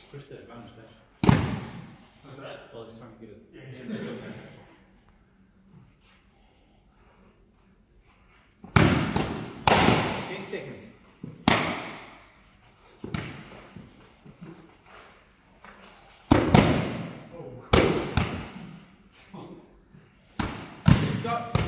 Push the advantage there. Like that? Well, just trying to get us. Yeah. 10 seconds. Oh. Stop.